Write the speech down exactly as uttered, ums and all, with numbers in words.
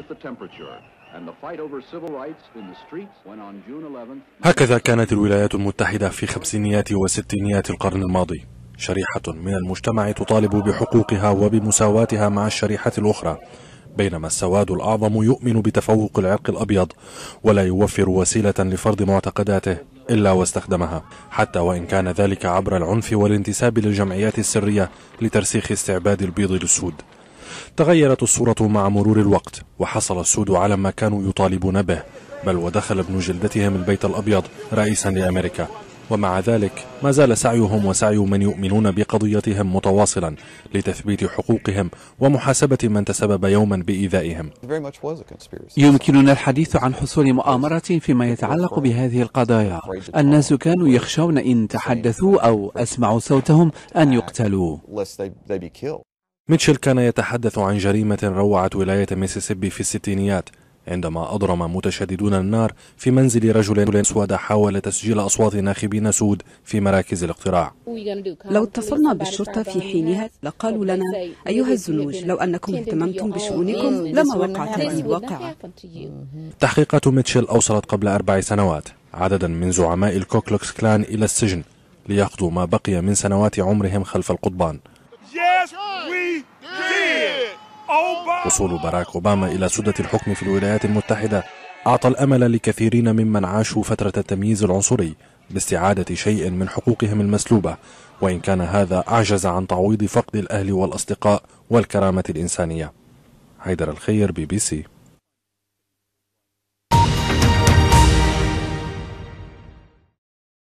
هكذا كانت الولايات المتحدة في خمسينيات وستينيات القرن الماضي، شريحة من المجتمع تطالب بحقوقها وبمساواتها مع الشريحة الأخرى، بينما السواد الأعظم يؤمن بتفوق العرق الأبيض ولا يوفر وسيلة لفرض معتقداته إلا واستخدمها، حتى وإن كان ذلك عبر العنف والانتساب للجمعيات السرية لترسيخ استعباد البيض للسود. تغيرت الصورة مع مرور الوقت، وحصل السود على ما كانوا يطالبون به، بل ودخل ابن جلدتهم البيت الأبيض رئيسا لأمريكا، ومع ذلك ما زال سعيهم وسعي من يؤمنون بقضيتهم متواصلا لتثبيت حقوقهم ومحاسبة من تسبب يوما بإيذائهم. يمكننا الحديث عن حصول مؤامرة فيما يتعلق بهذه القضايا. الناس كانوا يخشون إن تحدثوا أو أسمعوا صوتهم أن يقتلوا. ميتشل كان يتحدث عن جريمة روعت ولاية ميسيسيبي في الستينيات، عندما أضرم متشددون النار في منزل رجل أسود حاول تسجيل أصوات ناخبين سود في مراكز الاقتراع. لو اتصلنا بالشرطة في حينها لقالوا لنا: أيها الزنوج، لو أنكم اهتممتم بشؤونكم لما وقعت هذه الواقعة. تحقيقات ميتشل أوصلت قبل أربع سنوات عددا من زعماء الكوكلوكس كلان إلى السجن ليقضوا ما بقي من سنوات عمرهم خلف القضبان. وصول باراك أوباما إلى سدة الحكم في الولايات المتحدة أعطى الأمل لكثيرين ممن عاشوا فترة التمييز العنصري باستعادة شيء من حقوقهم المسلوبة، وإن كان هذا أعجز عن تعويض فقد الأهل والأصدقاء والكرامة الإنسانية. حيدر الخير، بي بي سي.